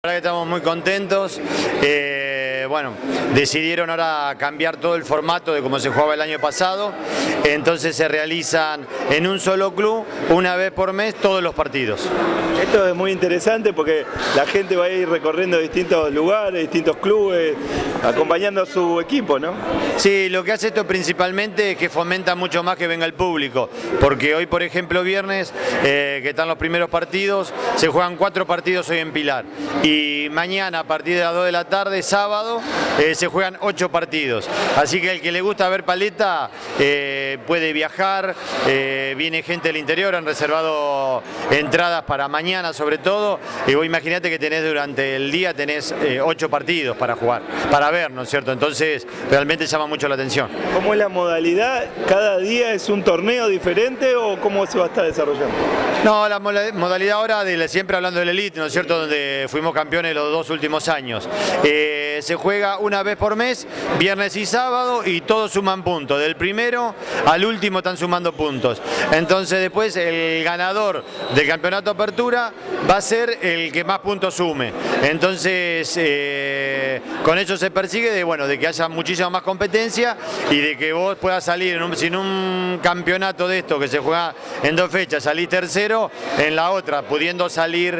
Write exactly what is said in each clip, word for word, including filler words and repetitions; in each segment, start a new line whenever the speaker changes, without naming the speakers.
La verdad que estamos muy contentos. Eh, bueno, decidieron ahora cambiar todo el formato de cómo se jugaba el año pasado, entonces se realizan en un solo club, una vez por mes, todos los partidos.
Esto es muy interesante porque la gente va a ir recorriendo distintos lugares, distintos clubes, acompañando a su equipo, ¿no?
Sí, lo que hace esto principalmente es que fomenta mucho más que venga el público, porque hoy, por ejemplo, viernes, eh, que están los primeros partidos, se juegan cuatro partidos hoy en Pilar, y mañana a partir de las dos de la tarde, sábado, eh, se juegan ocho partidos, así que el que le gusta ver paleta eh, puede viajar, eh, viene gente del interior, han reservado entradas para mañana sobre todo, y vos imaginate que tenés durante el día tenés eh, ocho partidos para jugar, para ver, ¿no es cierto? Entonces realmente llama mucho la atención.
¿Cómo es la modalidad? ¿Cada día es un torneo diferente o cómo se va a estar desarrollando?
No, la modalidad ahora, de, siempre hablando del Elite, ¿no es cierto?, donde fuimos campeones los dos últimos años. Eh, se juega una vez por mes, viernes y sábado, y todos suman puntos. Del primero al último están sumando puntos. Entonces después el ganador del campeonato Apertura va a ser el que más puntos sume. Entonces eh, con eso se persigue de, bueno, de que haya muchísima más competencia y de que vos puedas salir en un, sin un campeonato de esto que se juega en dos fechas, salís tercero, en la otra pudiendo salir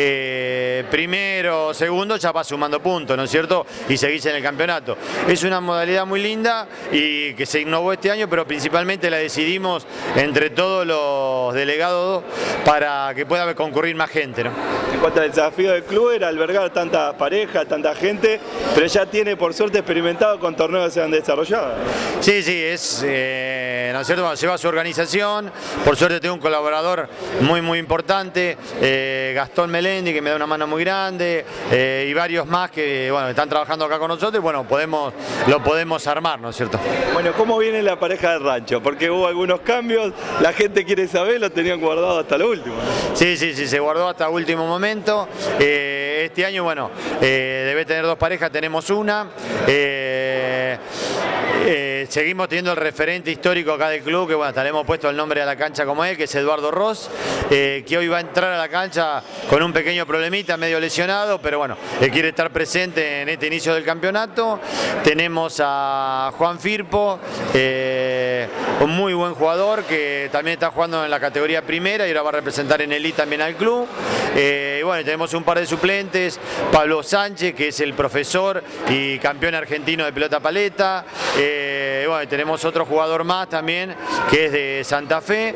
eh, primero o segundo, ya vas sumando puntos, ¿no es cierto? Y seguís en el campeonato. Es una modalidad muy linda y que se innovó este año, pero principalmente la decidimos entre todos los delegados para que pueda concurrir más gente, ¿no?
En cuanto al desafío del club era albergar tantas parejas, tanta gente, pero ya tiene por suerte experimentado con torneos que se han desarrollado.
Sí, sí, es, eh, ¿no es cierto? Bueno, lleva su organización, por suerte tengo un colaborador muy muy importante, eh, Gastón Melendi, que me da una mano muy grande, eh, y varios más que, bueno, están trabajando acá con nosotros y bueno, podemos, lo podemos armar, ¿no es cierto?
Bueno, ¿cómo viene la pareja del rancho? Porque hubo algunos cambios, la gente quiere saber, lo tenían guardado hasta lo último.
Sí, sí, sí, se guardó hasta último momento. Eh, este año, bueno, eh, debe tener dos parejas, tenemos una. Eh, Eh, seguimos teniendo el referente histórico acá del club, que bueno, hasta le hemos puesto el nombre a la cancha como él, que es Eduardo Ross, eh, que hoy va a entrar a la cancha con un pequeño problemita, medio lesionado, pero bueno, él quiere estar presente en este inicio del campeonato. Tenemos a Juan Firpo, eh, un muy buen jugador que también está jugando en la categoría primera y ahora va a representar en Elite también al club. Eh, y bueno, tenemos un par de suplentes, Pablo Sánchez, que es el profesor y campeón argentino de pelota paleta. Eh, bueno, tenemos otro jugador más también, que es de Santa Fe,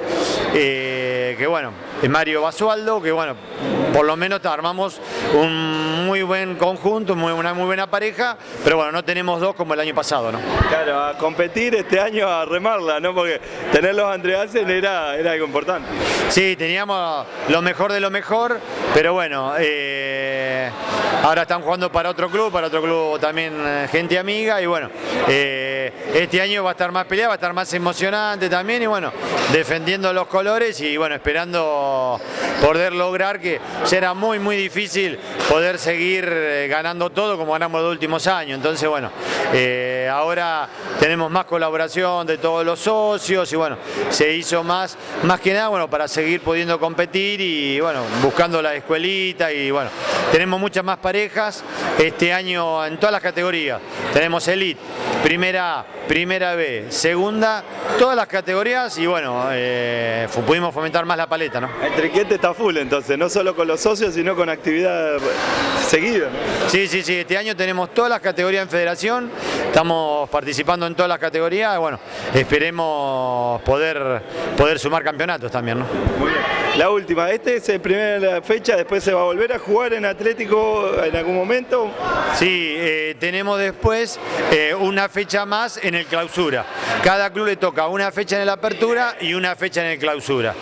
eh, que bueno, es Mario Basualdo, que bueno, por lo menos armamos un muy buen conjunto, muy, una muy buena pareja, pero bueno, no tenemos dos como el año pasado, ¿no?
Claro, a competir este año, a remarla, ¿no? Porque tener los Andreasen era, era algo importante.
Sí, teníamos lo mejor de lo mejor, pero bueno, eh, ahora están jugando para otro club, para otro club también, gente amiga, y bueno, eh, este año va a estar más peleado, va a estar más emocionante también, y bueno, defendiendo los colores y bueno, esperando poder lograr, que será muy muy difícil poder seguir ganando todo como ganamos los últimos años. Entonces bueno, eh, ahora tenemos más colaboración de todos los socios y bueno, se hizo más, más que nada bueno, para seguir pudiendo competir y bueno, buscando la escuelita, y bueno, tenemos muchas más parejas este año en todas las categorías. Tenemos Elite, Primera A, Primera B, Segunda, todas las categorías, y bueno, eh, pudimos fomentar más la paleta, ¿no?
El triquete está full entonces, no solo con los socios, sino con actividad seguida, ¿no?
Sí, sí, sí, este año tenemos todas las categorías en federación, estamos participando en todas las categorías, bueno, esperemos poder, poder sumar campeonatos también, ¿no?
Muy bien. La última, esta es la primera fecha, después se va a volver a jugar en Atlético en algún momento.
Sí, eh, tenemos después eh, una fecha más en el Clausura. Cada club le toca una fecha en el Apertura y una fecha en el Clausura.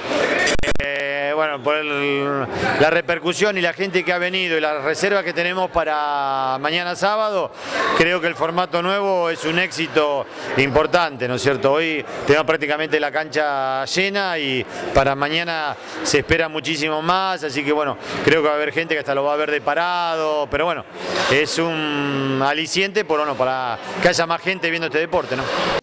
Eh, bueno, por el, la repercusión y la gente que ha venido y las reservas que tenemos para mañana sábado, creo que el formato nuevo es un éxito importante, ¿no es cierto? Hoy tenemos prácticamente la cancha llena y para mañana se espera muchísimo más, así que bueno, creo que va a haber gente que hasta lo va a ver de parado, pero bueno, es un aliciente por, bueno, para que haya más gente viendo este deporte, ¿no?